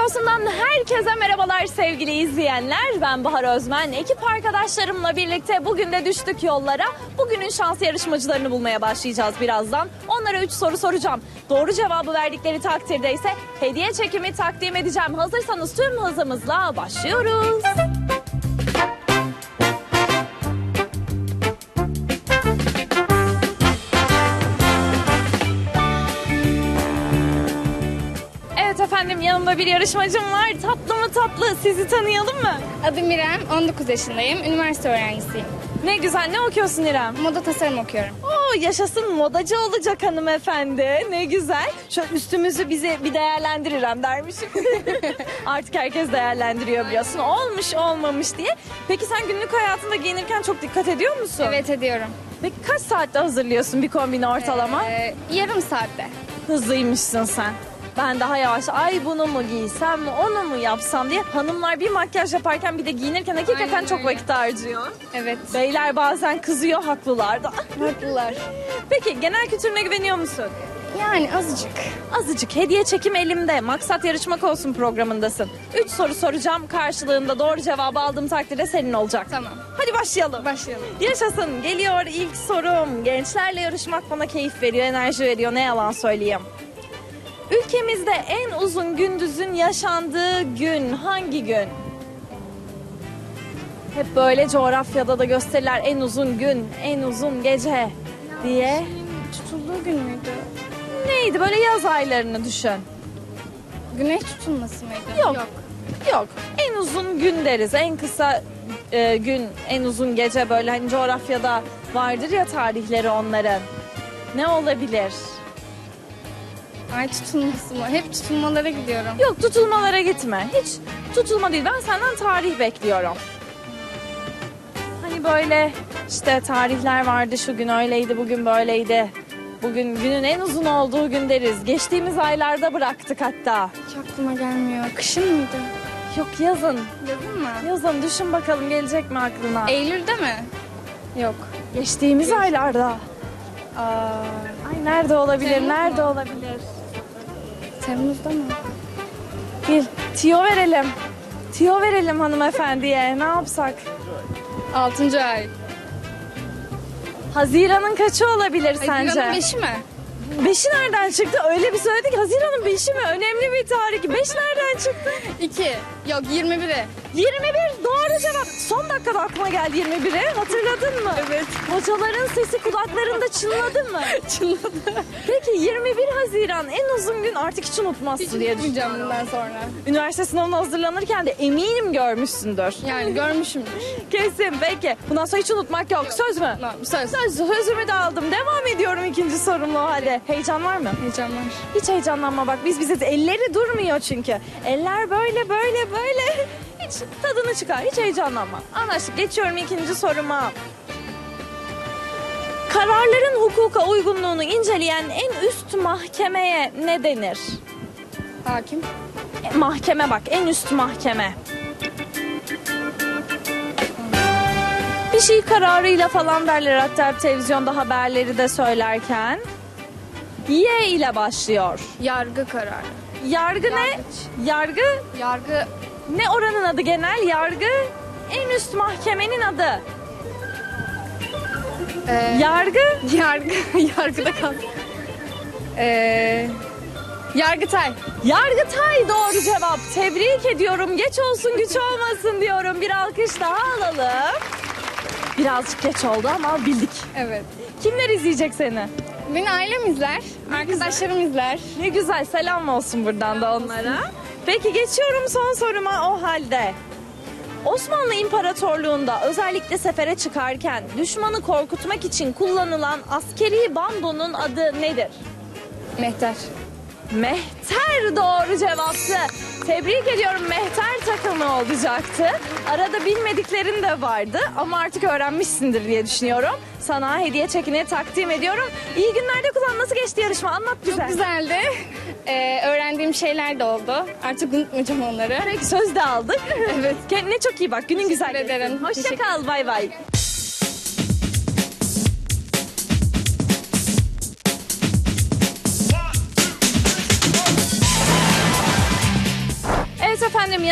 Olsun'dan herkese merhabalar sevgili izleyenler. Ben Bahar Özmen. Ekip arkadaşlarımla birlikte bugün de düştük yollara. Bugünün şans yarışmacılarını bulmaya başlayacağız birazdan. Onlara 3 soru soracağım. Doğru cevabı verdikleri takdirde ise hediye çekimi takdim edeceğim. Hazırsanız tüm hızımızla başlıyoruz. Efendim, yanımda bir yarışmacım var. Tatlı mı tatlı, sizi tanıyalım mı? Adım İrem, 19 yaşındayım. Üniversite öğrencisiyim. Ne güzel, ne okuyorsun İrem? Moda tasarım okuyorum. Oo, yaşasın, modacı olacak hanımefendi. Ne güzel. Şu üstümüzü bize bir değerlendir İrem dermişim. Artık herkes değerlendiriyor biliyorsun. Olmuş olmamış diye. Peki sen günlük hayatında giyinirken çok dikkat ediyor musun? Evet, ediyorum. Peki kaç saatte hazırlıyorsun bir kombini ortalama? Yarım saatte. Hızlıymışsın sen. Ben daha yavaş, ay bunu mu giysem mi, onu mu yapsam diye. Hanımlar bir makyaj yaparken bir de giyinirken hakikaten Aynen çok öyle. vakit harcıyor. Evet. Beyler bazen kızıyor, haklılar da. Haklılar. Peki genel kültürüne güveniyor musun? Yani azıcık. Azıcık. Hediye çekim elimde. Maksat yarışmak olsun programındasın. 3 soru soracağım. Karşılığında doğru cevabı aldığım takdirde senin olacak. Tamam. Hadi başlayalım. Başlayalım. Yaşasın. Geliyor ilk sorum. Gençlerle yarışmak bana keyif veriyor, enerji veriyor. Ne yalan söyleyeyim. Ülkemizde en uzun gündüzün yaşandığı gün hangi gün? Hep böyle coğrafyada da gösterirler en uzun gün, en uzun gece diye. Tutulduğu gün müydü? Neydi, böyle yaz aylarını düşün. Güneş tutulması mıydı? Yok. Yok. En uzun gün deriz. En kısa gün, en uzun gece, böyle hani coğrafyada vardır ya tarihleri onların. Ne olabilir? Ay, tutulması mı? Hep tutulmalara gidiyorum. Yok, tutulmalara gitme. Hiç tutulma değil. Ben senden tarih bekliyorum. Hani böyle işte tarihler vardı, şu gün öyleydi, bugün böyleydi. Bugün günün en uzun olduğu gün deriz. Geçtiğimiz aylarda bıraktık hatta. Hiç aklıma gelmiyor. Kışın mıydı? Yok, yazın. Yazın mı? Yazın, düşün bakalım gelecek mi aklına? Eylül'de mi? Yok. Geçtiğimiz aylarda. Ay, nerede olabilir, Temmuz nerede mu? olabilir? Temmuz'da mı? Bir tiyo verelim. Tiyo verelim hanımefendiye. Ne yapsak? 6. ay. Haziran'ın kaçı olabilir sence? Haziran'ın 5'i mi? 5'i nereden çıktı? Öyle bir söyledi ki Haziran'ın 5'i mi? Önemli bir tarih. 5 nereden çıktı? 2. Yok, 21'i. 21 doğru cevap. Son dakikada aklıma geldi 21'i. Hatırladın mı? Evet. Hocaların sesi kulaklarında çınladı mı? Çınladı. Peki 21 Haziran en uzun gün, artık hiç unutmazsın Hiç diye unutmayacağım düşünüyorum. bundan sonra. Üniversite sınavına hazırlanırken de eminim görmüşsündür. Yani görmüşümdür. Kesin. Peki. Bundan sonra hiç unutmak yok. Söz mü? Tamam, söz. Sözümü de aldım. Devam ediyorum ikinci sorumla o halde. Heyecan var mı? Heyecan var. Hiç heyecanlanma bak. Biz bize elleri durmuyor çünkü. Eller böyle böyle böyle. Hiç tadını çıkar. Hiç heyecanlanma. Anlaştık. Geçiyorum ikinci soruma. Kararların hukuka uygunluğunu inceleyen en üst mahkemeye ne denir? Hakim. Mahkeme bak. En üst mahkeme. Bir şey kararıyla falan derler, hatta televizyonda haberleri de söylerken. Y ile başlıyor. Yargı kararı. Yargı ne? Yargıç. Yargı Yargı. ne, oranın adı genel? Yargı en üst mahkemenin adı. Yargı Yargı. Yargıda kal. Yargıtay. Yargıtay doğru cevap. Tebrik ediyorum. Geç olsun güç olmasın diyorum. Bir alkış daha alalım. Birazcık geç oldu ama bildik. Evet. Kimler izleyecek seni? Beni ailem izler. Arkadaşlarım izler. Ne güzel, selam olsun buradan da onlara. Peki geçiyorum son soruma o halde. Osmanlı İmparatorluğu'nda özellikle sefere çıkarken düşmanı korkutmak için kullanılan askeri bandonun adı nedir? Mehter. Mehter doğru cevaptı. Tebrik ediyorum, Mehter takımı olacaktı. Arada bilmediklerin de vardı ama artık öğrenmişsindir diye düşünüyorum. Sana hediye çekini takdim ediyorum. İyi günlerde kullan. Nasıl geçti yarışma? Anlat bize. Çok güzeldi. Öğrendiğim şeyler de oldu. Artık unutmayacağım onları. Peki, söz de aldık. Evet. Kendine çok iyi bak. Günün güzel Teşekkür ederim. geçsin. Hoşça Teşekkür- kal. Bay bay.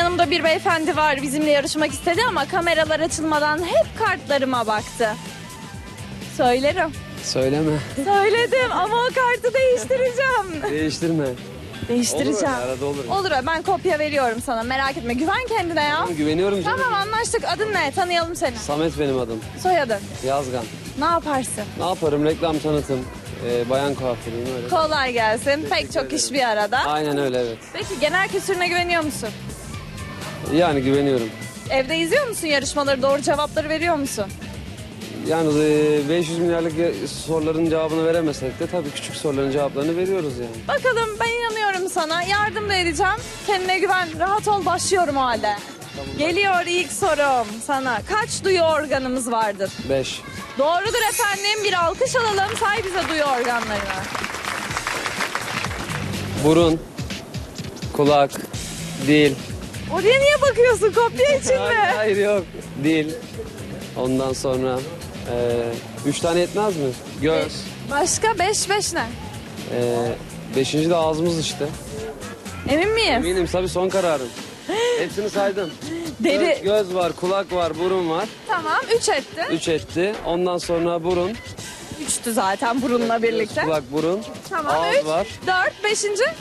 yanımda bir beyefendi var, bizimle yarışmak istedi ama kameralar açılmadan hep kartlarıma baktı. Söylerim. Söyleme. Söyledim ama o kartı değiştireceğim. Değiştirme. Değiştireceğim. Olur öyle, arada olur. Olur, ben kopya veriyorum sana, merak etme. Güven kendine ya. Güveniyorum canım. Tamam, anlaştık. Adın ne? Tanıyalım seni. Samet benim adım. Soyadın. Yazgan. Ne yaparsın? Ne yaparım? Reklam tanıtım. Bayan kuaförüyüm öyle. Kolay gelsin. Pek çok iş bir arada. Aynen öyle, evet. Peki genel kültürüne güveniyor musun? Yani güveniyorum. Evde izliyor musun yarışmaları? Doğru cevapları veriyor musun? Yani 500 milyarlık soruların cevabını veremesek de tabii küçük soruların cevaplarını veriyoruz yani. Bakalım, ben inanıyorum sana. Yardım da edeceğim. Kendine güven. Rahat ol. Başlıyorum o halde. Geliyor ilk sorum sana. Kaç duyu organımız vardır? 5. Doğrudur efendim. Bir alkış alalım. Say bize duyu organlarını. Burun, kulak, dil. Oraya niye bakıyorsun? Kopya için Hayır, mi? hayır yok. Dil. Ondan sonra 3 tane yetmez mi? Göz. Başka? 5 ne? 5. de ağzımız işte. Emin miyim? Eminim, tabii son kararım. Hepsini saydım. Deri. Göz var, kulak var, burun var. Tamam, 3 etti. 3 etti. Ondan sonra burun, 3'tü zaten burunla birlikte. kulak, burun. Tamam, Ağız 3, var. 4, 5.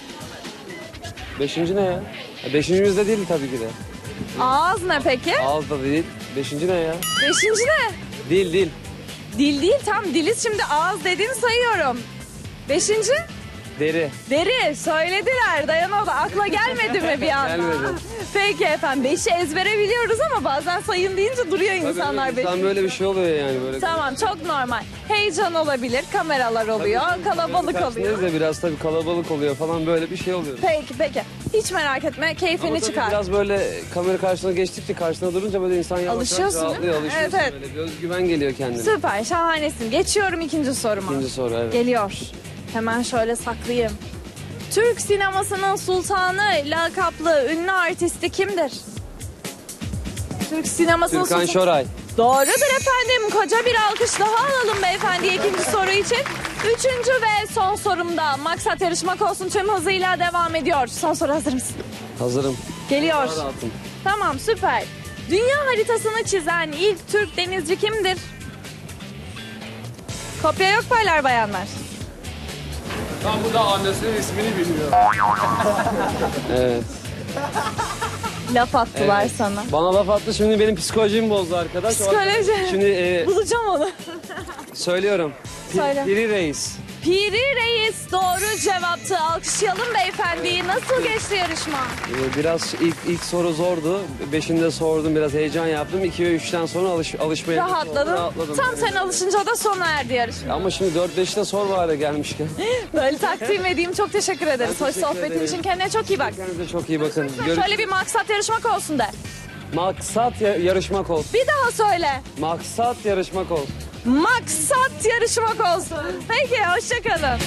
5. ne ya? 5. de değil tabii ki de. Ağız ne peki? Ağız da değil. 5. ne ya? 5. ne? Dil, dil. Dil değil, tam diliz, şimdi ağız dediğini sayıyorum. 5. Deri. Deri, söylediler, dayanamadı. Akla gelmedi mi bir anda? Gelmedi. Peki efendim, 5'i ezbere biliyoruz ama bazen sayın deyince duruyor insanlar Tabii, 5'i. insan böyle bir şey oluyor yani. Böyle. Tamam, çok normal. Heyecan olabilir, kameralar oluyor, kalabalık Karşınız oluyor. da biraz tabii kalabalık oluyor falan, böyle bir şey oluyor. Peki. Hiç merak etme, keyfini Ama tabii çıkar. biraz böyle kamera karşısına geçtikçe, karşısına durunca böyle insan yavaş Alışıyorsun yavaş rahatlıyor. değil mi? Alışıyorsun Evet. böyle. Bir özgüven geliyor kendine. Süper, şahanesin. Geçiyorum ikinci soruma. İkinci soru, evet. Geliyor. Hemen şöyle saklayayım. Türk sinemasının sultanı lakaplı ünlü artisti kimdir? Türk sinemasının Türkan sultanı. Şoray. Doğrudur efendim. Koca bir alkış daha alalım beyefendiye ikinci soru için. Üçüncü ve son sorumda maksat yarışmak olsun tüm hızıyla devam ediyor. Son soru, hazır mısın? Hazırım. Geliyor. Daha rahatım. Tamam, süper. Dünya haritasını çizen ilk Türk denizci kimdir? Kopya yok baylar bayanlar. Tam bu da annesinin ismini biliyor. Evet. Laf attılar Evet. sana. Bana laf attı, şimdi benim psikolojimi bozdu arkadaş. Psikoloji. Şimdi Bulacağım onu. söylüyorum. Söyle. Piri Reis. Piri Reis doğru cevaptı. Alkışlayalım beyefendiyi. Nasıl geçti yarışma? Biraz ilk soru zordu. 5'inde sordum, biraz heyecan yaptım. 2 ve 3'ten sonra alışmaya Rahatladın. rahatladım. Tam Evet. sen alışınca da sona erdi yarışma. Ama şimdi 4-5'te sor bari gelmişken. Böyle takdim edeyim. Çok teşekkür ederiz. Ben Hoş teşekkür sohbetin ederim. için. Kendine çok iyi bak. Kendinize çok iyi bakın. Şöyle bir maksat yarışmak olsun de. Maksat yarışmak olsun. Bir daha söyle. Maksat yarışmak olsun. Maksat yarışmak olsun. Peki, hoşçakalın.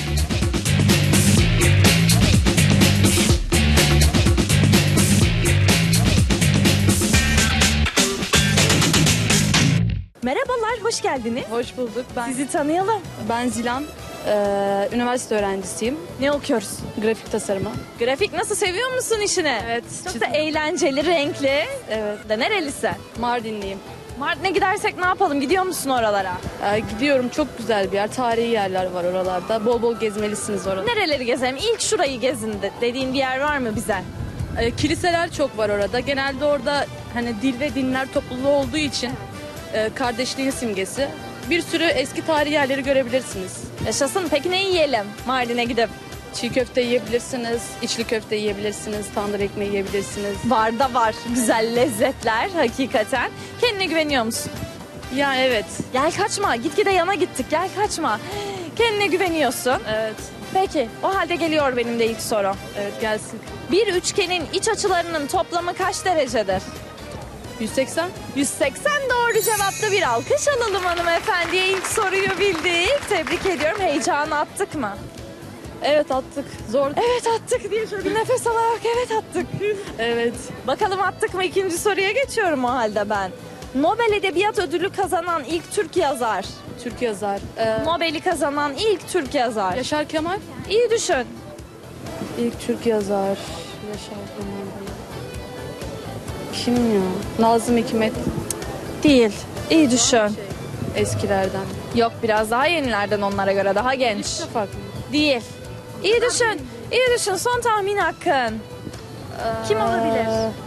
Merhabalar, hoş geldiniz. Hoş bulduk. Sizi tanıyalım. Ben Zilan. Üniversite öğrencisiyim. Ne okuyoruz? Grafik tasarımı. Grafik nasıl, seviyor musun işini? Evet. Çok da eğlenceli, renkli. Evet. De nerelisin? Mardinliyim. Mardin'e gidersek ne yapalım? Gidiyor musun oralara? Gidiyorum. Çok güzel bir yer. Tarihi yerler var oralarda. Bol bol gezmelisiniz orada. Nereleri gezelim? İlk şurayı gezin dediğin bir yer var mı bize? Kiliseler çok var orada. Genelde orada hani dil ve dinler topluluğu olduğu için kardeşliğin simgesi. Bir sürü eski tarihi yerleri görebilirsiniz. Yaşasın. Peki ne yiyelim Mardin'e gidip? Çiğ köfte yiyebilirsiniz, içli köfte yiyebilirsiniz, tandır ekmeği yiyebilirsiniz. Var da var. Güzel lezzetler hakikaten. Kendine güveniyor musun? Ya evet, Gel kaçma. Gitgide yana gittik. Gel kaçma. Kendine güveniyorsun. evet, Peki. O halde geliyor benim de ilk sorum. evet gelsin. Bir üçgenin iç açılarının toplamı kaç derecedir? 180. 180 doğru cevapta, bir alkış alalım hanımefendiye. İlk soruyu bildik. Tebrik ediyorum. Heyecanı attık mı? Evet attık. Zor. Evet attık diye şöyle bir nefes alarak evet attık. Evet. Bakalım attık mı? İkinci soruya geçiyorum o halde ben. Nobel Edebiyat Ödülü kazanan ilk Türk yazar. Türk yazar. Nobel'i kazanan ilk Türk yazar. Yaşar Kemal. İyi düşün. İlk Türk yazar. Yaşar Kemal. Kim ya? Nazım Hikmet Değil. İyi düşün. eskilerden. Yok, biraz daha yenilerden, onlara göre daha genç. Şafak mı? Değil. İyi düşün. İyi düşün. Son tahmin hakkın. Kim olabilir?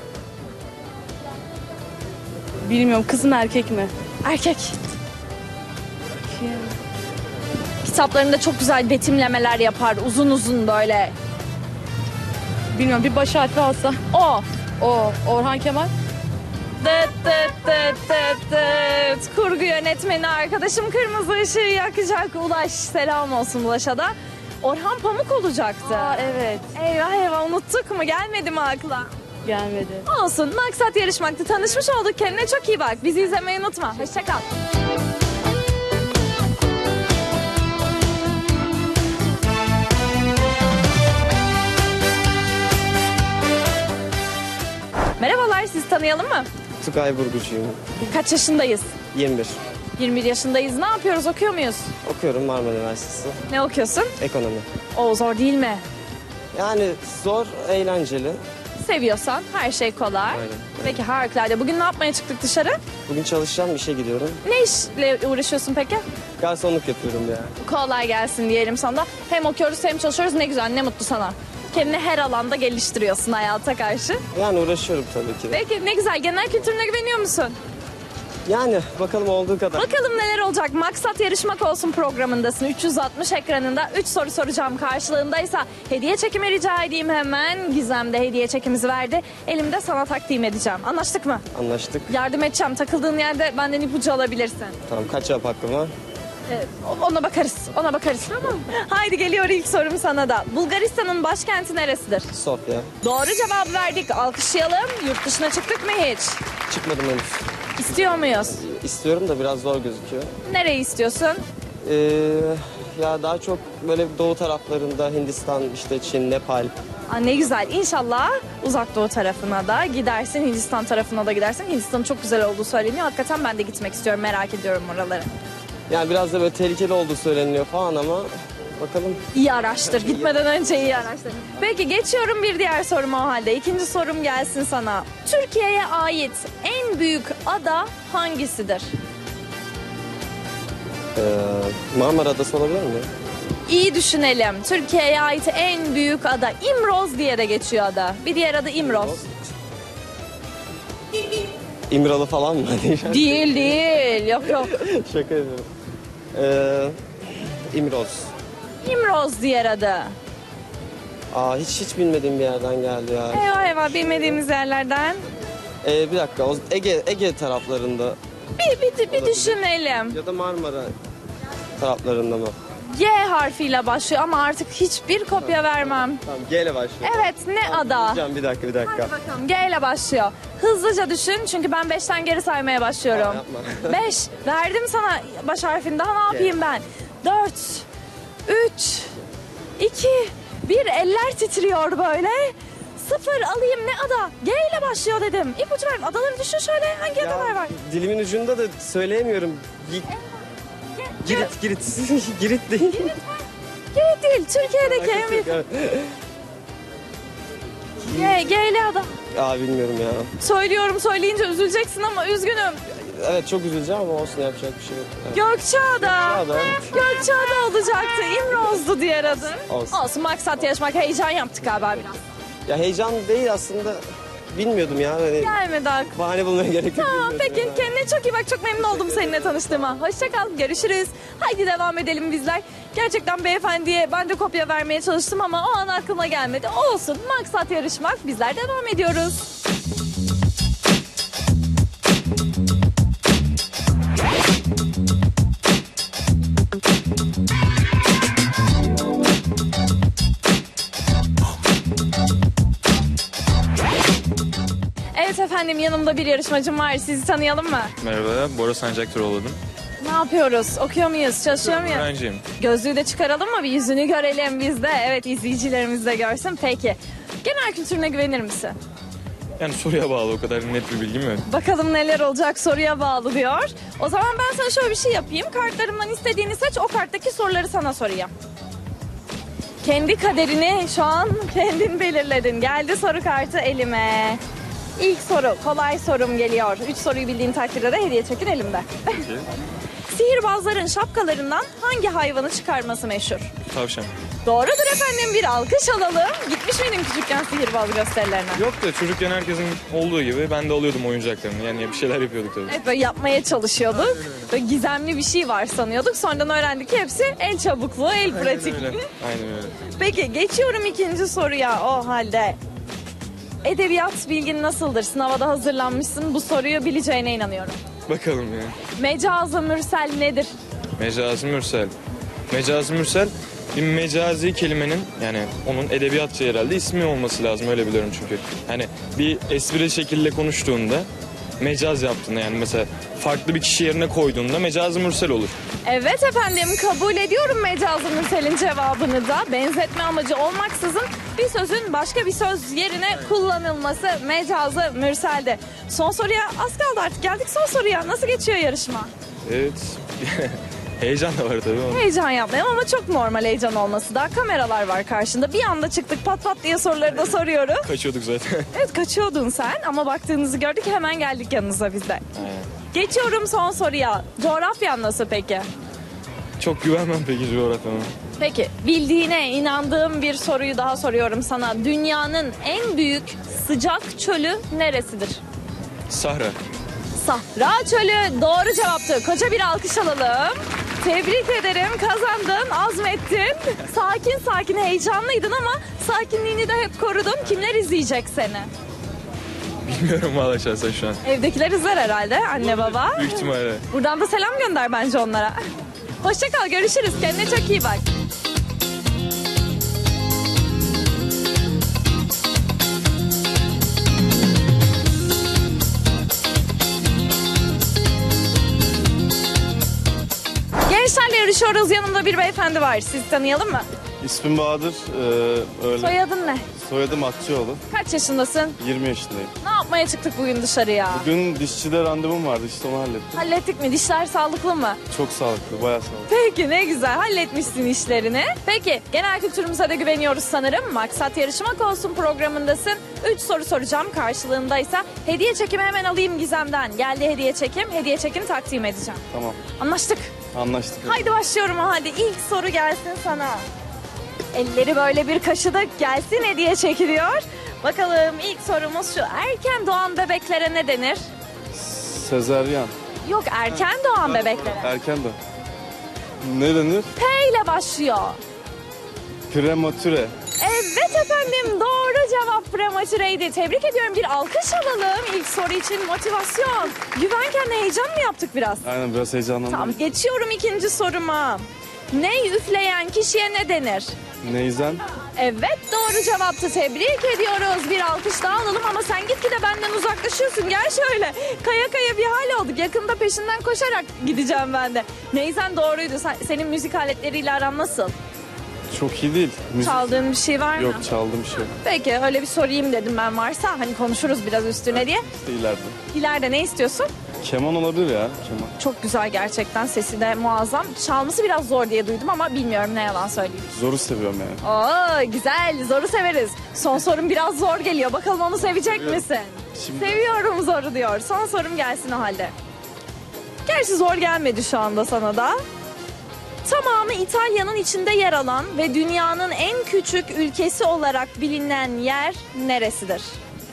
Bilmiyorum, kız mı erkek mi? Erkek. Kim? Kitaplarında çok güzel betimlemeler yapar. Uzun uzun böyle. Bilmiyorum, bir baş harfi alsa. O. O, Orhan Kemal. Dıt dıt dıt dıt dıt. Kurgu yönetmeni arkadaşım kırmızı ışığı yakacak. Ulaş, selam olsun Ulaş'a da. Orhan Pamuk olacaktı. Evet. Eyvah eyvah, unuttuk mu? Gelmedi mi akla? Gelmedi. Olsun, maksat yarışmaktı. Tanışmış olduk. Kendine çok iyi bak. Bizi izlemeyi unutma. Hoşça kal. Merhabalar, sizi tanıyalım mı? Tugay Burgucuyum. Kaç yaşındayız? 21. 21 yaşındayız. Ne yapıyoruz? Okuyor muyuz? Okuyorum Marmara Üniversitesi. Ne okuyorsun? Ekonomi. O zor değil mi? Yani zor, eğlenceli. Seviyorsan her şey kolay. Aynen. Peki, harikulade. Bugün ne yapmaya çıktık dışarı? Bugün çalışacağım, işe gidiyorum. Ne işle uğraşıyorsun peki? Garsonluk yapıyorum ya. Kolay gelsin diyelim sana da. Hem okuyoruz hem çalışıyoruz. Ne güzel, ne mutlu sana. Kendini her alanda geliştiriyorsun hayata karşı. Yani uğraşıyorum tabii ki de. Peki, ne güzel. Genel kültürüne güveniyor musun? Yani bakalım olduğu kadar. Bakalım neler olacak. Maksat yarışmak olsun programındasın. 360 ekranında 3 soru soracağım. Karşılığındaysa hediye çekimi rica edeyim hemen. Gizem de hediye çekimizi verdi. Elimde sana takdim edeceğim. Anlaştık mı? Anlaştık. Yardım edeceğim. Takıldığın yerde benden ipucu alabilirsin. Tamam, kaç cevap hakkım var? Evet, ona bakarız. Ona bakarız. Tamam. Haydi geliyor ilk sorum sana da. Bulgaristan'ın başkenti neresidir? Sofya. Doğru cevabı verdik. Alkışlayalım. Yurt dışına çıktık mı hiç? Çıkmadım henüz. İstiyor muyuz? İstiyorum da biraz zor gözüküyor. Nereyi istiyorsun? Ya daha çok böyle doğu taraflarında Hindistan, işte Çin, Nepal. Aa, ne güzel. İnşallah uzak doğu tarafına da gidersin. Hindistan tarafına da gidersin. Hindistan'ın çok güzel olduğu söyleniyor. Hakikaten ben de gitmek istiyorum. Merak ediyorum oraları. Yani biraz da böyle tehlikeli olduğu söyleniyor falan ama bakalım. İyi araştır. Gitmeden önce iyi araştır. Peki, geçiyorum bir diğer soruma o halde. İkinci sorum gelsin sana. Türkiye'ye ait en büyük ada hangisidir? Marmara Adası olabilir mi? İyi düşünelim. Türkiye'ye ait en büyük ada. İmroz diye de geçiyor ada. Bir diğer adı İmroz. İmralı falan mı? Değil değil. Yok yok. Şaka ediyorum. İmroz. İmroz diğer adı. Hiç bilmediğim bir yerden geldi ya. Eyvah eyvah, bilmediğimiz yerlerden. Bir dakika, Ege taraflarında Bir düşünelim. ya da Marmara taraflarında mı? G harfiyle başlıyor ama artık hiçbir kopya vermem. Tamam, G ile başlıyor. Evet, ne ada? Hocam bir dakika. Bakalım, G ile başlıyor. Hızlıca düşün çünkü ben 5'ten geri saymaya başlıyorum. Yapma. 5. Verdim sana baş harfini. Daha ne yapayım ben? 4, 3, 2, 1. Eller titriyor böyle. 0 alayım, ne ada? G ile başlıyor dedim. İpucu verin. Adaları düşün şöyle. Hangi adalar var? Dilimin ucunda da söyleyemiyorum. Girit. Girit değil. G değil. Türkiye'deki en büyük. G ile ada. Bilmiyorum ya. Söylüyorum, söyleyince üzüleceksin ama üzgünüm. Evet, çok üzüleceğim ama olsun, yapacak bir şey yok. Evet. Gökçeada. Gökçeada. Gökçeada olacaktı. İmroz'du diğer adı. Olsun. Olsun, maksat yarışmak. Heyecan yaptık galiba biraz. Ya heyecan değil aslında. Bilmiyordum ya. Hani Gelmedi aklıma. bahane bulmaya gerek yok. Tamam, bilmiyordum peki, ya. kendine çok iyi bak. Çok memnun oldum seninle tanıştığıma. Hoşça kal. Görüşürüz. Haydi devam edelim bizler. Gerçekten beyefendiye ben de kopya vermeye çalıştım ama o an aklıma gelmedi. Olsun. Maksat yarışmak. Bizler devam ediyoruz. Evet efendim, yanımda bir yarışmacım var. Sizi tanıyalım mı? Merhaba, Bora Sancak Turoğlu'nun. Ne yapıyoruz? Okuyor muyuz? Çalışıyor muyuz? Öğrenciyim. Gözlüğü de çıkaralım mı? Bir yüzünü görelim biz de. Evet, izleyicilerimiz de görsün. Peki. Genel kültürüne güvenir misin? Yani soruya bağlı, o kadar net bir bilgim yok. Bakalım neler olacak, soruya bağlı diyor. O zaman ben sana şöyle bir şey yapayım. Kartlarımdan istediğini seç, o karttaki soruları sana sorayım. Kendi kaderini şu an kendin belirledin. Geldi soru kartı elime. İlk soru, kolay sorum geliyor. 3 soruyu bildiğin takdirde de hediye çekin elimde. Sihirbazların şapkalarından hangi hayvanı çıkarması meşhur? Tavşan. Doğrudur efendim, bir alkış alalım. Gitmiş miydin küçükken sihirbaz gösterilerine? Yok da çocukken herkesin olduğu gibi ben de alıyordum oyuncaklarını. Yani bir şeyler yapıyorduk tabii. Evet, böyle yapmaya çalışıyorduk. Böyle gizemli bir şey var sanıyorduk. Sonradan öğrendik ki hepsi el çabukluğu, el pratikliği. Aynen öyle. Peki geçiyorum ikinci soruya o halde. Edebiyat bilgin nasıldır? Sınava da hazırlanmışsın. Bu soruyu bileceğine inanıyorum. Bakalım ya. Mecaz-ı mürsel nedir? Mecaz-ı mürsel. Mecaz-ı mürsel bir mecazi kelimenin, yani onun edebiyatça herhalde ismi olması lazım, öyle biliyorum çünkü. Hani bir espri şekilde konuştuğunda mecaz yaptığında, yani mesela farklı bir kişi yerine koyduğunda mecaz-ı mürsel olur. Evet efendim, kabul ediyorum mecaz-ı mürselin cevabını da. Benzetme amacı olmaksızın bir sözün başka bir söz yerine kullanılması mecaz-ı mürseldi. Son soruya az kaldı artık. Geldik son soruya. Nasıl geçiyor yarışma? Evet. Heyecan da var tabii. Heyecan yapmayalım ama çok normal heyecan olması da. Kameralar var karşında. Bir anda çıktık pat pat diye soruları da soruyoruz. Kaçıyorduk zaten. Evet, kaçıyordun sen ama baktığınızı gördük, hemen geldik yanınıza biz de. Aynen. Geçiyorum son soruya. Coğrafyan nasıl peki? Çok güvenmem peki coğrafyama. Peki bildiğine inandığım bir soruyu daha soruyorum sana. Dünyanın en büyük sıcak çölü neresidir? Sahra. Sahra çölü doğru cevaptı. Koca bir alkış alalım. Tebrik ederim, kazandın, azmettin. Sakin sakin heyecanlıydın ama sakinliğini de hep korudun. Kimler izleyecek seni? Bilmiyorum valla şahsen şu an. Evdekiler izler herhalde, anne baba. Büyük ihtimalle. Buradan da selam gönder bence onlara. Hoşça kal, görüşürüz. Kendine çok iyi bak. Gençlerle yarışıyoruz. Yanımda bir beyefendi var. Sizi tanıyalım mı? İsmim Bahadır. Öyle. Soyadın ne? Soyadım Atçıoğlu. Kaç yaşındasın? 20 yaşındayım. Ne yapmaya çıktık bugün dışarıya? Bugün dişçide randevum vardı, işte onu hallettim. Hallettik mi? Dişler sağlıklı mı? Çok sağlıklı, bayağı sağlıklı. Peki, ne güzel, halletmişsin işlerini. Peki, genel kültürümüze de güveniyoruz sanırım. Maksat yarışmak olsun programındasın. 3 soru soracağım, karşılığındaysa hediye çekimi hemen alayım Gizem'den. Geldi hediye çekim, hediye çekim takdim edeceğim. Tamam, Anlaştık. anlaştık. Haydi başlıyorum o halde. İlk soru gelsin sana. Elleri böyle bir kaşıdık, gelsin hediye çekiliyor. Bakalım ilk sorumuz şu. Erken doğan bebeklere ne denir? Sezaryen. Yok, erken doğan bebeklere. Erken de. Ne denir? P ile başlıyor. Prematüre. Evet efendim, doğru cevap prematüreydi. Tebrik ediyorum, bir alkış alalım ilk soru için. Motivasyon. Güven kendine, heyecan mı yaptık biraz? Aynen, biraz heyecanlandım. Tamam, geçiyorum ikinci soruma. Ney üfleyen kişiye ne denir? Neyzen. Evet, doğru cevaptı. Tebrik ediyoruz. Bir alkış daha alalım ama sen gitgide benden uzaklaşıyorsun. Gel şöyle. Kaya kaya bir hal olduk. Yakında peşinden koşarak gideceğim ben de. Neyzen doğruydu. Senin müzik aletleriyle aran nasıl? Çok iyi değil. Müzik. Çaldığın bir şey var mı? Yok, çaldığım bir şey yok. Peki, öyle bir sorayım dedim ben, varsa hani konuşuruz biraz üstüne diye. İşte ileride. İleride ne istiyorsun? Keman olabilir ya, keman. Çok güzel gerçekten, sesi de muazzam. Çalması biraz zor diye duydum ama bilmiyorum, ne yalan söyleyeyim. Zoru seviyorum yani. Oo, güzel, zoru severiz. Son sorum biraz zor geliyor. Bakalım onu sevecek misin? Şimdi- Seviyorum zoru diyor. Son sorum gelsin o halde. Gerçi zor gelmedi şu anda sana da. Tamamı İtalya'nın içinde yer alan ve dünyanın en küçük ülkesi olarak bilinen yer neresidir?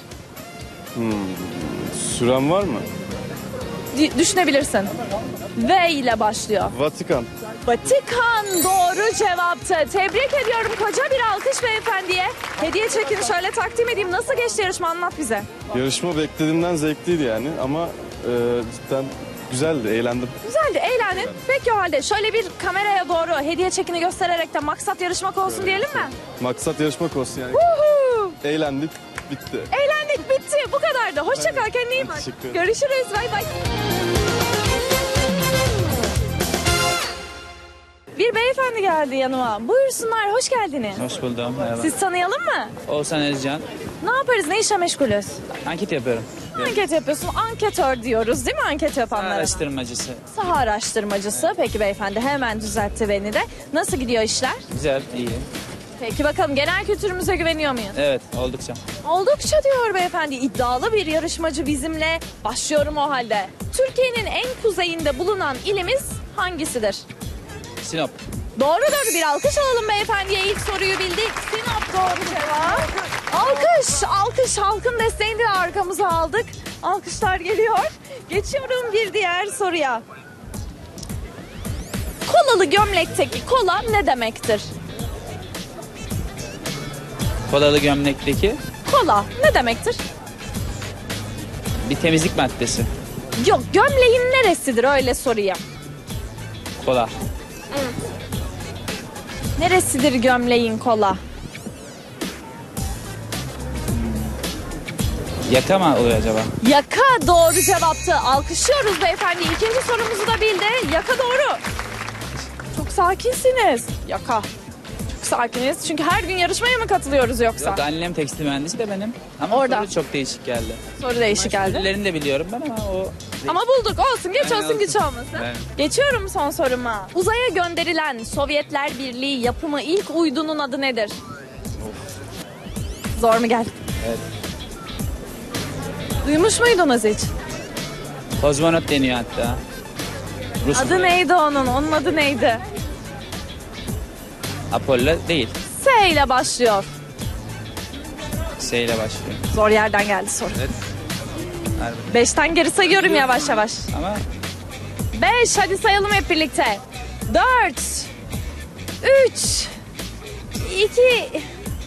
Süren var mı? Düşünebilirsin. V ile başlıyor. Vatikan. Vatikan doğru cevaptı. Tebrik ediyorum. Koca bir alkış beyefendiye. Hediye çekin, şöyle takdim edeyim. Nasıl geçti yarışma, anlat bize. Yarışma beklediğimden zevkliydi yani ama cidden güzeldi, eğlendim. Güzeldi, eğlendin. Peki o halde şöyle bir kameraya doğru hediye çekini göstererek de maksat yarışmak olsun diyelim mi? Maksat yarışmak olsun yani. Uhu! Eğlendik, bitti. Eğlendik, bitti. Bu kadardı. Hoşça kal, kendine iyi bak. Teşekkür ederim. Görüşürüz. Bay bay. Bir beyefendi geldi yanıma. Buyursunlar, hoş geldiniz. Hoş buldum. Merhaba. Siz tanıyalım mı? Oğuzhan Özcan. Ne yaparız, ne işle meşgulüz? Anket yapıyorum. Anket yapıyorsun. Anketör diyoruz değil mi anket yapanlara? Araştırmacısı. Saha araştırmacısı. Peki beyefendi, hemen düzeltti beni de. Nasıl gidiyor işler? Güzel, iyi. Peki bakalım genel kültürümüze güveniyor muyuz? Evet, oldukça. Oldukça diyor beyefendi. İddialı bir yarışmacı bizimle. Başlıyorum o halde. Türkiye'nin en kuzeyinde bulunan ilimiz hangisidir? Sinop. Doğrudur. Bir alkış alalım beyefendiye. İlk soruyu bildik. Sinop doğru cevap. Alkış, alkış. Halkın desteğini de arkamıza aldık. Alkışlar geliyor. Geçiyorum bir diğer soruya. Kolalı gömlekteki kola ne demektir? Kolalı gömlekteki Kola ne demektir? bir temizlik maddesi. Yok, gömleğin neresidir öyle sorayım. Kola. Neresidir gömleğin kola? Yaka mı oluyor acaba? Yaka doğru cevaptı. Alkışlıyoruz beyefendi. İkinci sorumuzu da bildi. Yaka doğru. Çok sakinsiniz. Yaka. Çok sakiniz. Çünkü her gün yarışmaya mı katılıyoruz yoksa? Yok, annem tekstil mühendisi de benim. Ama Orada. soru çok değişik geldi. Soru değişik geldi. Türlerini de biliyorum ben ama o... Ama bulduk. Olsun. Geç Aynen olsun güç olsun. olmasın. Evet. Geçiyorum son soruma. Uzaya gönderilen Sovyetler Birliği yapımı ilk uydunun adı nedir? Zor mu geldi? Evet. Duymuş muydunuz hiç? Kozmonot deniyor hatta. Rus Adı neydi onun? Onun adı neydi? Apollo değil. S ile başlıyor. S ile başlıyor. Zor yerden geldi soru. Evet. Harbi. 5'ten geri sayıyorum yavaş yavaş. Ama 5 hadi sayalım hep birlikte. 4 3 2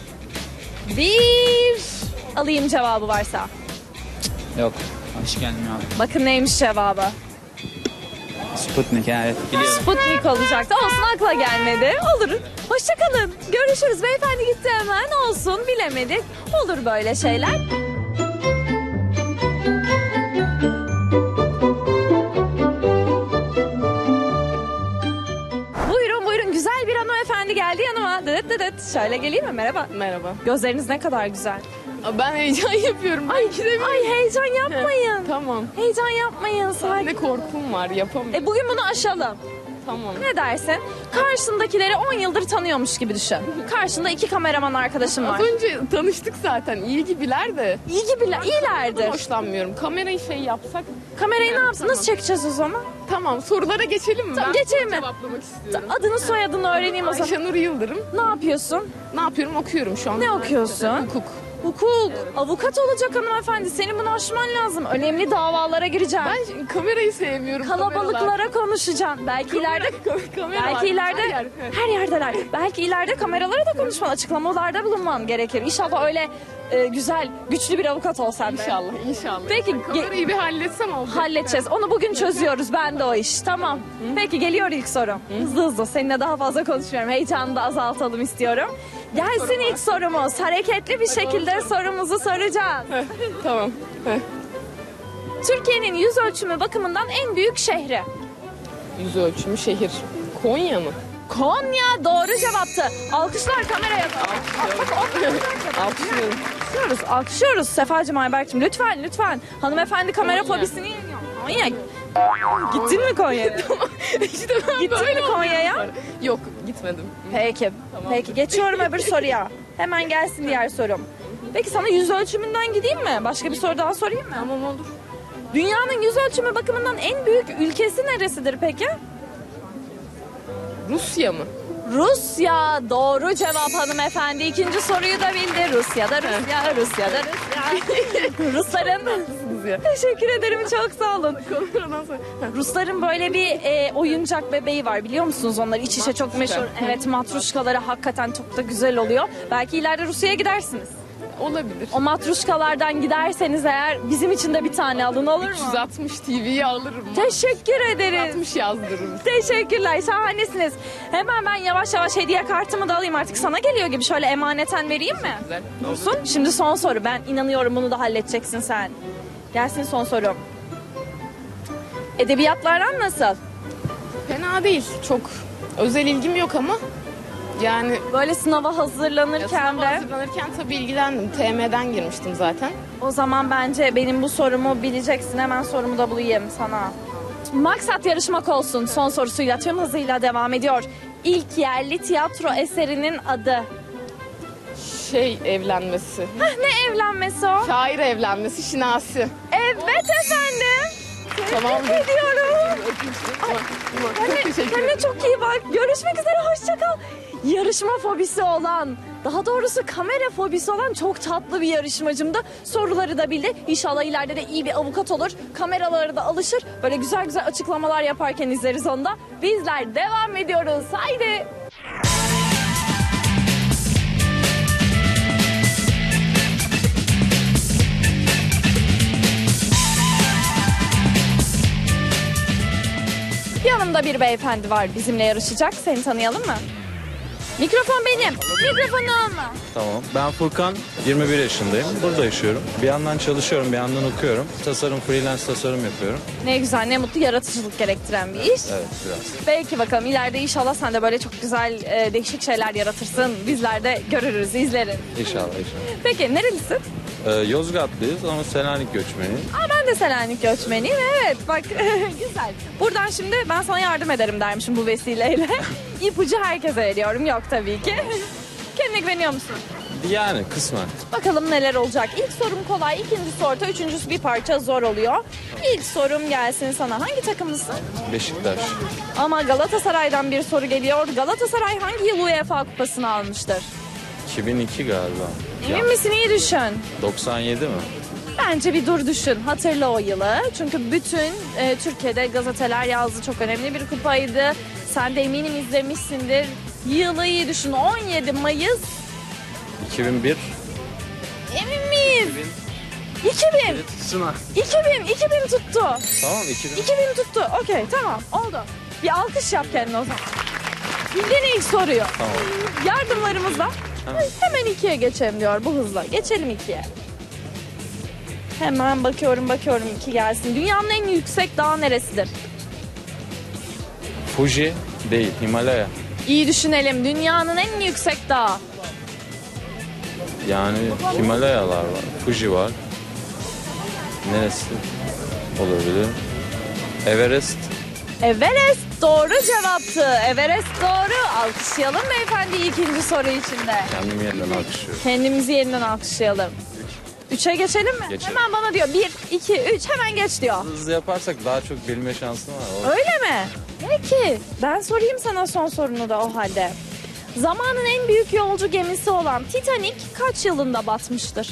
1 Alayım cevabı varsa. yok. Hoş gelmiyor abi. Bakın neymiş cevabı. Sputnik evet biliyorum. Sputnik olacaktı. Olsun akla gelmedi. Olur. Hoşçakalın. Görüşürüz. Beyefendi gitti hemen. Olsun bilemedik. Olur böyle şeyler. Buyurun buyurun. Güzel bir hanımefendi geldi yanıma. Dıt dıt dıt. Şöyle geleyim mi? Merhaba. Merhaba. Gözleriniz ne kadar güzel. Ben heyecan yapıyorum. Ay heyecan yapmayın. Tamam. Heyecan yapmayın. Sakin. Ne korkum var yapamıyorum. Bugün bunu aşalım. Tamam. Ne dersin? Karşındakileri 10 yıldır tanıyormuş gibi düşün. Karşında 2 kameraman arkadaşım var. Az önce tanıştık zaten. İyi gibiler de. İyi gibiler, iyilerdir. Hoşlanmıyorum. Kamerayı yapsak. Kamerayı ne yapsın? Tamam. Nasıl çekeceğiz o zaman? Tamam sorulara geçelim mi? Tamam, Ben geçelim mi? cevaplamak istiyorum. Adını soyadını öğreneyim o zaman. Ayşenur Yıldırım. Ne yapıyorsun? Ne yapıyorum? Okuyorum şu an. Ne okuyorsun? Hukuk. Hukuk. Avukat olacak hanımefendi. Senin bunu aşman lazım. Önemli davalara gireceğim. Ben kamerayı sevmiyorum. Kalabalıklara konuşacaksın. Belki ileride belki ileride her yerdeler. Belki ileride kameralara da konuşman, açıklamalarda bulunman gerekir. İnşallah öyle güzel, güçlü bir avukat olsan. İnşallah, inşallah. Peki Kamerayı bir halletsem olacak. halledeceğiz. Onu bugün çözüyoruz. Ben de o iş. Tamam. Peki geliyor ilk sorum. Hızlı hızlı. Seninle daha fazla konuşmuyorum. Heyecanı da azaltalım istiyorum. Gelsin ilk sorumuz. Hareketli bir şekilde sorumuzu soracağız. Tamam. Türkiye'nin yüz ölçümü bakımından en büyük şehri. Yüz ölçümü şehir. Konya mı? Konya doğru cevaptı. Alkışlar kameraya. Alkışlıyorum. Alkışlıyoruz. Alkışlıyoruz. Sefacığım, Ayberk'cim lütfen lütfen. Hanımefendi kamera Konya. fobisini yeniyor. Konya. Gittin mi Konya'ya? İşte ben Gittin böyle mi Konya'ya? oluyorum. Yok gitmedim. Peki. Peki geçiyorum öbür soruya. Hemen gelsin diğer sorum. Peki sana yüz ölçümünden gideyim mi? Başka bir soru daha sorayım mı? Tamam olur. Dünyanın yüz ölçümü bakımından en büyük ülkesi neresidir peki? Rusya mı? Rusya doğru cevap hanımefendi. İkinci soruyu da bildi. Rusya'da Rusya, Rusya'da Rusya. Rusların... Teşekkür ederim, çok sağ olun. Rusların böyle bir oyuncak bebeği var, biliyor musunuz onları? İç içe çok meşhur. Evet, matruşkaları hakikaten çok da güzel oluyor. Belki ileride Rusya'ya gidersiniz. Olabilir. O matruşkalardan giderseniz eğer bizim için de bir tane alın, olur mu? 360 TV'yi alırım. Teşekkür ederiz. 360 yazdırırım. Teşekkürler, şahanesiniz. Hemen ben yavaş yavaş hediye kartımı da alayım, artık sana geliyor gibi, şöyle emaneten vereyim mi? Güzel. Olsun. Şimdi son soru, ben inanıyorum bunu da halledeceksin sen. Gelsin son sorum. Edebiyatlardan nasıl? Fena değil. Çok özel ilgim yok ama yani Böyle sınava hazırlanırken sınava de. hazırlanırken tabii ilgilendim. TM'den girmiştim zaten. O zaman bence benim bu sorumu bileceksin. Hemen sorumu da bulayım sana. Maksat yarışmak olsun. Son sorusuyla tüm hızıyla devam ediyor. İlk yerli tiyatro eserinin adı. Evlenmesi. Ne evlenmesi o? Şair evlenmesi, Şinasi. Evet efendim. Tamam. Tebrik ediyorum. Çok teşekkür ederim. Kendine çok iyi bak. Görüşmek üzere. Hoşça kal. Yarışma fobisi olan, daha doğrusu kamera fobisi olan çok tatlı bir yarışmacımdı. Soruları da bildi. İnşallah ileride de iyi bir avukat olur. Kameralara da alışır. Böyle güzel güzel açıklamalar yaparken izleriz onu da. Bizler devam ediyoruz. Haydi. Yanımda bir beyefendi var bizimle yarışacak. Seni tanıyalım mı? Mikrofon benim. Mikrofonum. Tamam. Ben Furkan, 21 yaşındayım. Burada yaşıyorum. Bir yandan çalışıyorum, bir yandan okuyorum. Tasarım, freelance tasarım yapıyorum. Ne güzel, ne mutlu, yaratıcılık gerektiren bir iş. Evet, biraz. Belki bakalım ileride inşallah sen de böyle çok güzel değişik şeyler yaratırsın. Bizler de görürüz, izleriz. İnşallah, inşallah. Peki nerelisin? Yozgatlıyız ama Selanik göçmeni. Ben de Selanik göçmeniyim. Evet bak güzel. Buradan şimdi ben sana yardım ederim dermişim bu vesileyle. İpucu herkese veriyorum. Yok tabii ki. Kendine güveniyor musun? Yani kısmen. Bakalım neler olacak. İlk sorum kolay, ikincisi orta, üçüncüsü bir parça zor oluyor. İlk sorum gelsin sana. Hangi takımlısın? Beşiktaş. Ama Galatasaray'dan bir soru geliyor. Galatasaray hangi yıl UEFA kupasını almıştır? 2002 galiba. Emin misin? İyi düşün. 97 mi? Bence bir dur düşün. Hatırla o yılı. Çünkü bütün Türkiye'de gazeteler yazdı. Çok önemli bir kupaydı. Sen de eminim izlemişsindir. Yılı iyi düşün. 17 Mayıs. 2001. Emin miyiz? 2000 tuttu. Tamam, 2000. 2000 tuttu. Okey tamam oldu. Bir alkış yap kendine o zaman. Bildin ilk soruyu. Tamam. Yardımlarımızla hemen 2'ye geçelim diyor bu hızla. Geçelim 2'ye. Hemen bakıyorum 2 gelsin. Dünyanın en yüksek dağı neresidir? Fuji değil, Himalaya. İyi düşünelim. Dünyanın en yüksek dağı. Yani Himalayalar var. Fuji var. Neresi olabilir? Everest. Everest doğru cevaptı. Everest doğru. Alkışlayalım beyefendi ikinci soru içinde. Kendimi yeniden alkışlıyorum. Kendimizi yeniden alkışlayalım. 3'e geçelim mi? Geçelim. Hemen bana diyor 1, 2, 3 hemen geç diyor. Hızlı yaparsak daha çok bilme şansım var. Öyle mi? Peki ben sorayım sana son sorunu da o halde. Zamanın en büyük yolcu gemisi olan Titanic kaç yılında batmıştır?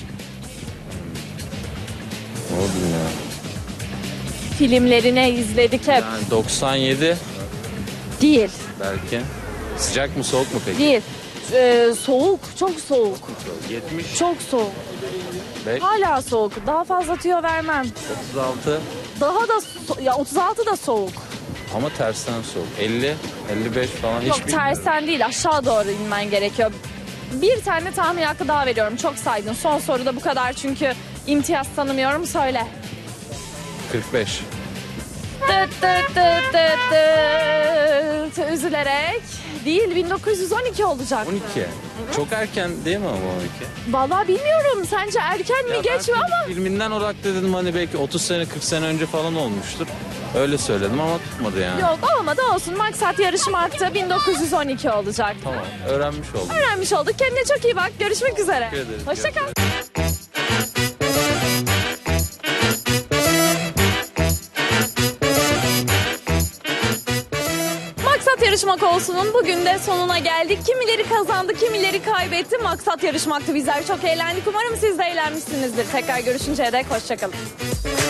Ne oldu ya? Filmlerini izledik hep. Yani 97 Değil, belki. Sıcak mı soğuk mu peki? değil. Soğuk, çok soğuk. 70, Çok soğuk. 5, Hala soğuk. Daha fazla tüyo vermem. 36 Daha da ya 36 da soğuk. ama tersten soğuk. 50, 55 falan hiç Yok bilmiyorum. tersten değil aşağı doğru inmen gerekiyor. Bir tane tahmin hakkı daha veriyorum. Çok saydın. Son soruda bu kadar çünkü imtiyaz tanımıyorum. Söyle. 45. Tıt tıt tıt tıt tıt. Üzülerek. Değil 1912 olacak. 12. Çok erken değil mi ama 12? Vallahi bilmiyorum. Sence erken mi geç mi ama? Filminden olarak dedim hani belki 30 sene 40 sene önce falan olmuştur. Öyle söyledim ama tutmadı yani. Yok olmadı olsun. Maksat yarışmaktı. 1912 olacak. Tamam, öğrenmiş oldum. Öğrenmiş olduk. Kendine çok iyi bak. Görüşmek üzere. Teşekkür ederim. Hoşça kal. Maksat Yarışmak Olsun'un bugün de sonuna geldik. Kimileri kazandı, kimileri kaybetti. Maksat yarışmaktı. Bizler çok eğlendik. Umarım siz de eğlenmişsinizdir. Tekrar görüşünceye dek hoşça kalın.